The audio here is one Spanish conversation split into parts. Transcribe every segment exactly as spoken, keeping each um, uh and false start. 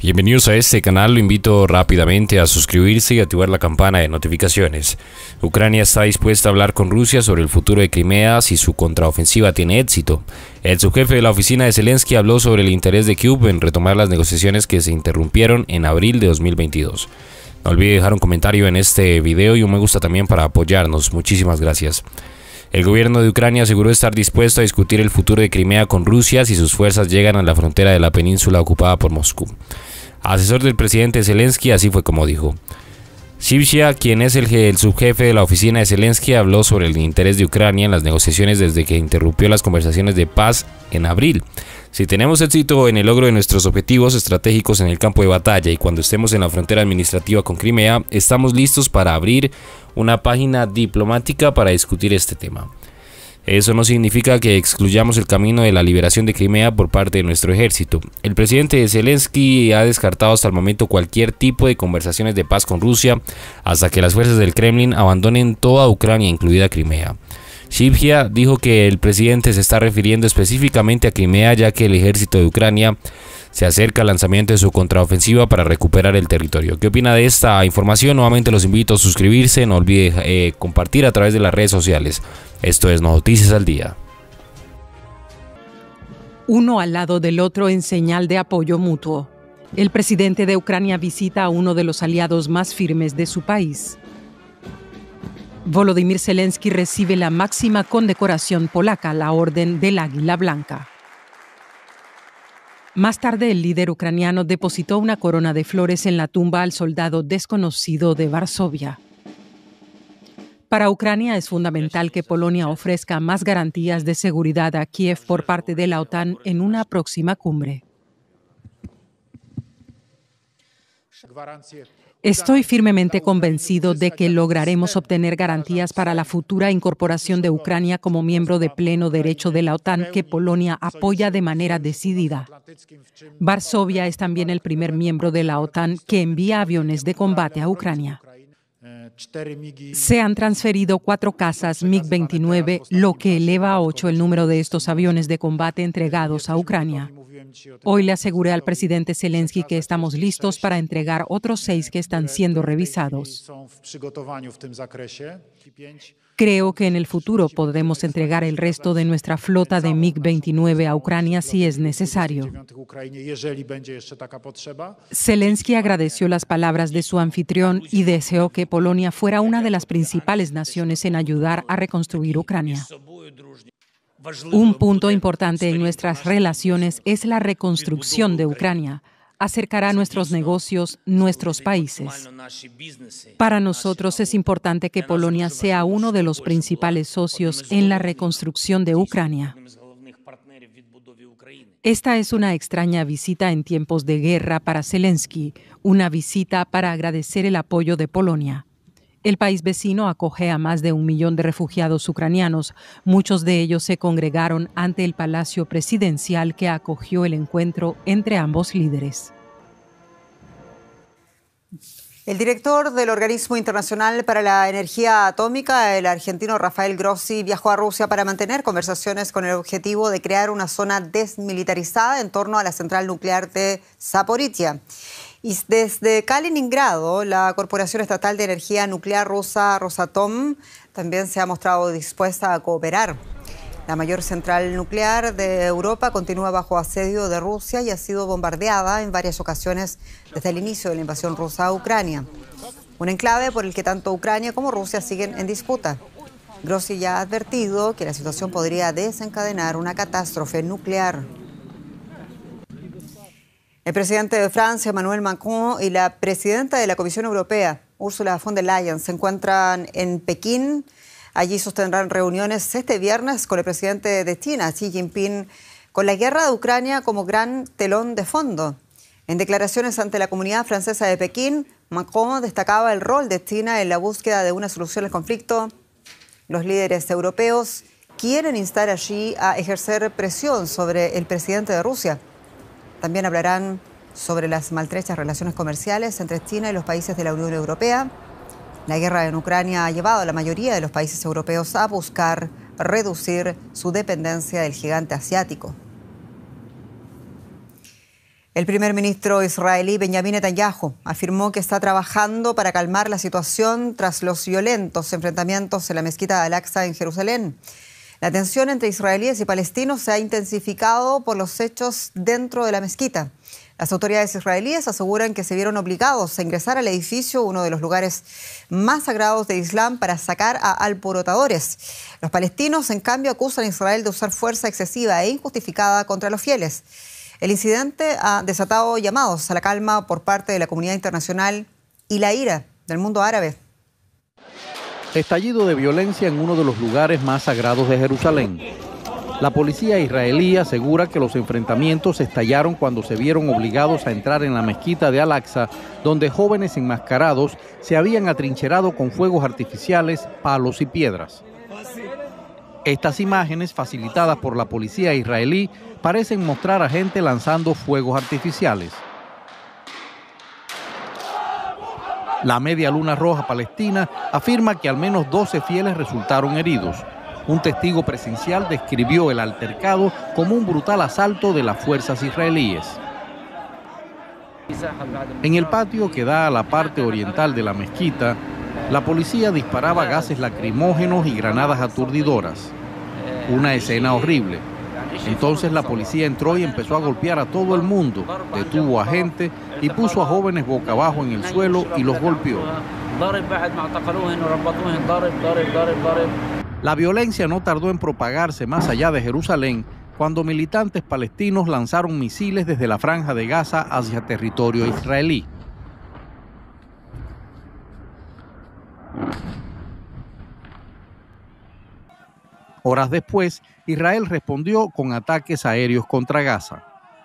Bienvenidos a este canal, lo invito rápidamente a suscribirse y activar la campana de notificaciones. Ucrania está dispuesta a hablar con Rusia sobre el futuro de Crimea si su contraofensiva tiene éxito. El subjefe de la oficina de Zelensky habló sobre el interés de Kyiv en retomar las negociaciones que se interrumpieron en abril de dos mil veintidós. No olvide dejar un comentario en este video y un me gusta también para apoyarnos. Muchísimas gracias. El gobierno de Ucrania aseguró estar dispuesto a discutir el futuro de Crimea con Rusia si sus fuerzas llegan a la frontera de la península ocupada por Moscú. Asesor del presidente Zelensky, así fue como dijo. Shivshia, quien es el, el subjefe de la oficina de Zelensky, habló sobre el interés de Ucrania en las negociaciones desde que interrumpió las conversaciones de paz en abril. Si tenemos éxito en el logro de nuestros objetivos estratégicos en el campo de batalla y cuando estemos en la frontera administrativa con Crimea, estamos listos para abrir una página diplomática para discutir este tema. Eso no significa que excluyamos el camino de la liberación de Crimea por parte de nuestro ejército. El presidente Zelensky ha descartado hasta el momento cualquier tipo de conversaciones de paz con Rusia hasta que las fuerzas del Kremlin abandonen toda Ucrania, incluida Crimea. Shivshia dijo que el presidente se está refiriendo específicamente a Crimea, ya que el ejército de Ucrania se acerca al lanzamiento de su contraofensiva para recuperar el territorio. ¿Qué opina de esta información? Nuevamente los invito a suscribirse, no olvide eh, compartir a través de las redes sociales. Esto es Noticias al Día. Uno al lado del otro en señal de apoyo mutuo. El presidente de Ucrania visita a uno de los aliados más firmes de su país. Volodymyr Zelensky recibe la máxima condecoración polaca, la Orden del Águila Blanca. Más tarde, el líder ucraniano depositó una corona de flores en la tumba al soldado desconocido de Varsovia. Para Ucrania es fundamental que Polonia ofrezca más garantías de seguridad a Kiev por parte de la OTAN en una próxima cumbre. Estoy firmemente convencido de que lograremos obtener garantías para la futura incorporación de Ucrania como miembro de pleno derecho de la OTAN que Polonia apoya de manera decidida. Varsovia es también el primer miembro de la OTAN que envía aviones de combate a Ucrania. Se han transferido cuatro cazas MiG veintinueve, lo que eleva a ocho el número de estos aviones de combate entregados a Ucrania. Hoy le aseguré al presidente Zelensky que estamos listos para entregar otros seis que están siendo revisados. Creo que en el futuro podremos entregar el resto de nuestra flota de MiG veintinueve a Ucrania si es necesario. Zelensky agradeció las palabras de su anfitrión y deseó que Polonia fuera una de las principales naciones en ayudar a reconstruir Ucrania. Un punto importante en nuestras relaciones es la reconstrucción de Ucrania. Acercará nuestros negocios, nuestros países. Para nosotros es importante que Polonia sea uno de los principales socios en la reconstrucción de Ucrania. Esta es una extraña visita en tiempos de guerra para Zelensky, una visita para agradecer el apoyo de Polonia. El país vecino acoge a más de un millón de refugiados ucranianos. Muchos de ellos se congregaron ante el Palacio Presidencial que acogió el encuentro entre ambos líderes. El director del Organismo Internacional para la Energía Atómica, el argentino Rafael Grossi, viajó a Rusia para mantener conversaciones con el objetivo de crear una zona desmilitarizada en torno a la central nuclear de Zaporizhia. Y desde Kaliningrado, la Corporación Estatal de Energía Nuclear rusa Rosatom también se ha mostrado dispuesta a cooperar. La mayor central nuclear de Europa continúa bajo asedio de Rusia y ha sido bombardeada en varias ocasiones desde el inicio de la invasión rusa a Ucrania. Un enclave por el que tanto Ucrania como Rusia siguen en disputa. Grossi ya ha advertido que la situación podría desencadenar una catástrofe nuclear. El presidente de Francia, Emmanuel Macron, y la presidenta de la Comisión Europea, Ursula von der Leyen, se encuentran en Pekín. Allí sostendrán reuniones este viernes con el presidente de China, Xi Jinping, con la guerra de Ucrania como gran telón de fondo. En declaraciones ante la comunidad francesa de Pekín, Macron destacaba el rol de China en la búsqueda de una solución al conflicto. Los líderes europeos quieren instar a Xi a ejercer presión sobre el presidente de Rusia. También hablarán sobre las maltrechas relaciones comerciales entre China y los países de la Unión Europea. La guerra en Ucrania ha llevado a la mayoría de los países europeos a buscar reducir su dependencia del gigante asiático. El primer ministro israelí Benjamin Netanyahu afirmó que está trabajando para calmar la situación tras los violentos enfrentamientos en la mezquita de Al-Aqsa en Jerusalén. La tensión entre israelíes y palestinos se ha intensificado por los hechos dentro de la mezquita. Las autoridades israelíes aseguran que se vieron obligados a ingresar al edificio, uno de los lugares más sagrados de Islam, para sacar a alborotadores. Los palestinos, en cambio, acusan a Israel de usar fuerza excesiva e injustificada contra los fieles. El incidente ha desatado llamados a la calma por parte de la comunidad internacional y la ira del mundo árabe. Estallido de violencia en uno de los lugares más sagrados de Jerusalén. La policía israelí asegura que los enfrentamientos estallaron cuando se vieron obligados a entrar en la mezquita de Al-Aqsa, donde jóvenes enmascarados se habían atrincherado con fuegos artificiales, palos y piedras. Estas imágenes, facilitadas por la policía israelí, parecen mostrar a gente lanzando fuegos artificiales. La Media Luna Roja Palestina afirma que al menos doce fieles resultaron heridos. Un testigo presencial describió el altercado como un brutal asalto de las fuerzas israelíes. En el patio que da a la parte oriental de la mezquita, la policía disparaba gases lacrimógenos y granadas aturdidoras. Una escena horrible. Entonces la policía entró y empezó a golpear a todo el mundo, detuvo a gente y puso a jóvenes boca abajo en el suelo y los golpeó. La violencia no tardó en propagarse más allá de Jerusalén cuando militantes palestinos lanzaron misiles desde la Franja de Gaza hacia territorio israelí. Horas después, Israel respondió con ataques aéreos contra Gaza.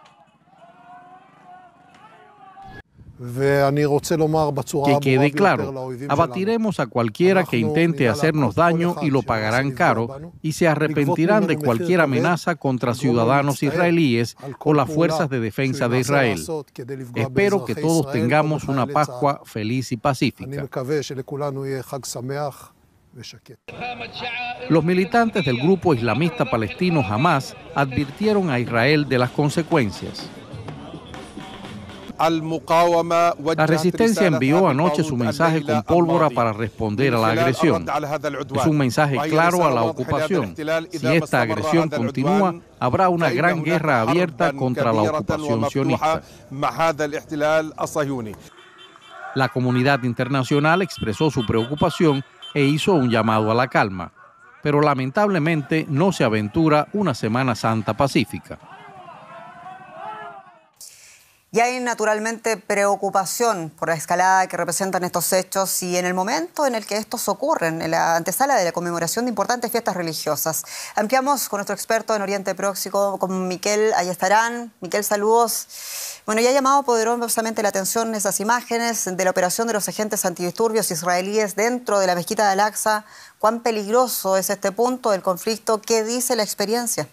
Que quede claro, abatiremos a cualquiera que intente hacernos daño y lo pagarán caro, y se arrepentirán de cualquier amenaza contra ciudadanos israelíes o las fuerzas de defensa de Israel. Espero que todos tengamos una Pascua feliz y pacífica. Los militantes del grupo islamista palestino Hamas advirtieron a Israel de las consecuencias. La resistencia envió anoche su mensaje con pólvora para responder a la agresión. Es un mensaje claro a la ocupación. Si esta agresión continúa, habrá una gran guerra abierta contra la ocupación sionista. La comunidad internacional expresó su preocupación e hizo un llamado a la calma, pero lamentablemente no se aventura una Semana Santa pacífica. Y hay naturalmente preocupación por la escalada que representan estos hechos y en el momento en el que estos ocurren, en la antesala de la conmemoración de importantes fiestas religiosas. Ampliamos con nuestro experto en Oriente Próximo, con Miquel Ayestarán. Miquel, saludos. Bueno, ya ha llamado poderosamente la atención esas imágenes de la operación de los agentes antidisturbios israelíes dentro de la mezquita de Al-Aqsa. ¿Cuán peligroso es este punto del conflicto? ¿Qué dice la experiencia?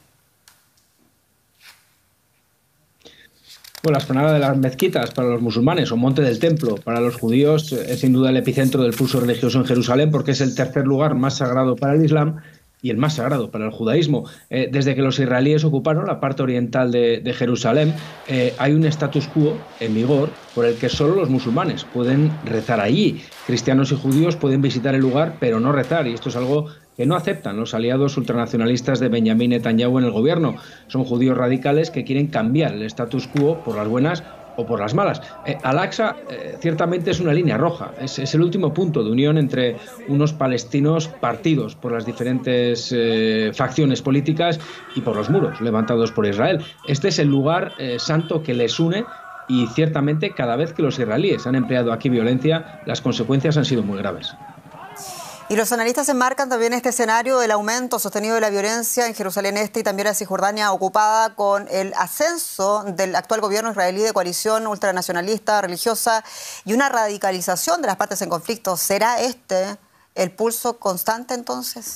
Bueno, la explanada de las mezquitas para los musulmanes o Monte del Templo para los judíos es sin duda el epicentro del pulso religioso en Jerusalén porque es el tercer lugar más sagrado para el Islam y el más sagrado para el judaísmo. Eh, desde que los israelíes ocuparon la parte oriental de, de Jerusalén, eh, hay un status quo en vigor por el que solo los musulmanes pueden rezar allí. Cristianos y judíos pueden visitar el lugar, pero no rezar, y esto es algo que no aceptan los aliados ultranacionalistas de Benjamin Netanyahu en el gobierno. Son judíos radicales que quieren cambiar el status quo por las buenas o por las malas. Eh, Al-Aqsa eh, ciertamente es una línea roja, es, es el último punto de unión entre unos palestinos partidos por las diferentes eh, facciones políticas y por los muros levantados por Israel. Este es el lugar eh, santo que les une y ciertamente cada vez que los israelíes han empleado aquí violencia, las consecuencias han sido muy graves. Y los analistas enmarcan también este escenario del aumento sostenido de la violencia en Jerusalén Este y también la Cisjordania ocupada con el ascenso del actual gobierno israelí de coalición ultranacionalista, religiosa y una radicalización de las partes en conflicto. ¿Será este el pulso constante entonces?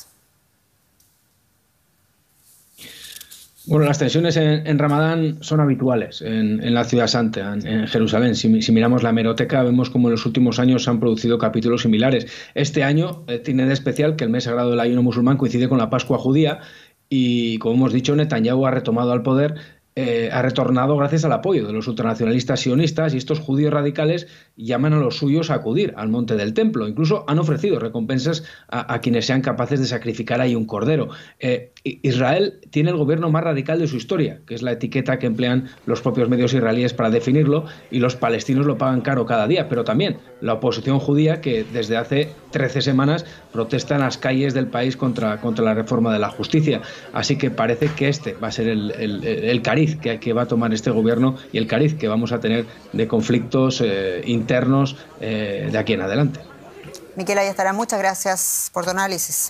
Bueno, las tensiones en, en Ramadán son habituales en, en la ciudad santa, en, en Jerusalén. Si, si miramos la hemeroteca, vemos como en los últimos años se han producido capítulos similares. Este año eh, tiene de especial que el mes sagrado del ayuno musulmán coincide con la Pascua judía y, como hemos dicho, Netanyahu ha retomado al poder eh, ha retornado gracias al apoyo de los ultranacionalistas sionistas, y estos judíos radicales llaman a los suyos a acudir al monte del templo. Incluso han ofrecido recompensas a, a quienes sean capaces de sacrificar ahí un cordero. Eh, Israel tiene el gobierno más radical de su historia, que es la etiqueta que emplean los propios medios israelíes para definirlo, y los palestinos lo pagan caro cada día, pero también la oposición judía, que desde hace trece semanas protesta en las calles del país contra, contra la reforma de la justicia. Así que parece que este va a ser el, el, el cariz que, que va a tomar este gobierno, y el cariz que vamos a tener de conflictos eh, internos eh, de aquí en adelante. Miquel, ahí estará. Muchas gracias por tu análisis.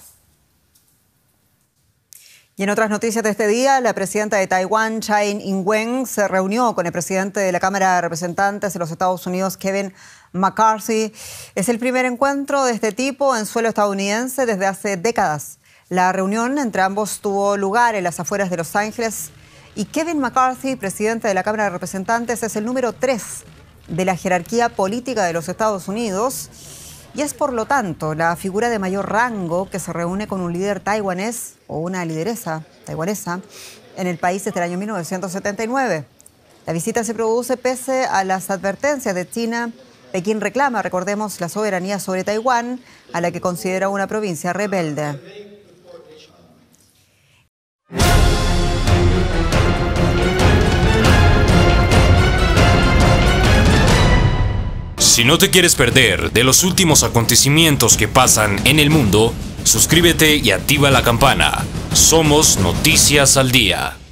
Y en otras noticias de este día, la presidenta de Taiwán, Tsai Ing-wen, se reunió con el presidente de la Cámara de Representantes de los Estados Unidos, Kevin McCarthy. Es el primer encuentro de este tipo en suelo estadounidense desde hace décadas. La reunión entre ambos tuvo lugar en las afueras de Los Ángeles, y Kevin McCarthy, presidente de la Cámara de Representantes, es el número tres de la jerarquía política de los Estados Unidos, y es por lo tanto la figura de mayor rango que se reúne con un líder taiwanés o una lideresa taiwanesa en el país desde el año mil novecientos setenta y nueve. La visita se produce pese a las advertencias de China. Pekín reclama, recordemos, la soberanía sobre Taiwán, a la que considera una provincia rebelde. Si no te quieres perder de los últimos acontecimientos que pasan en el mundo, suscríbete y activa la campana. Somos Noticias al Día.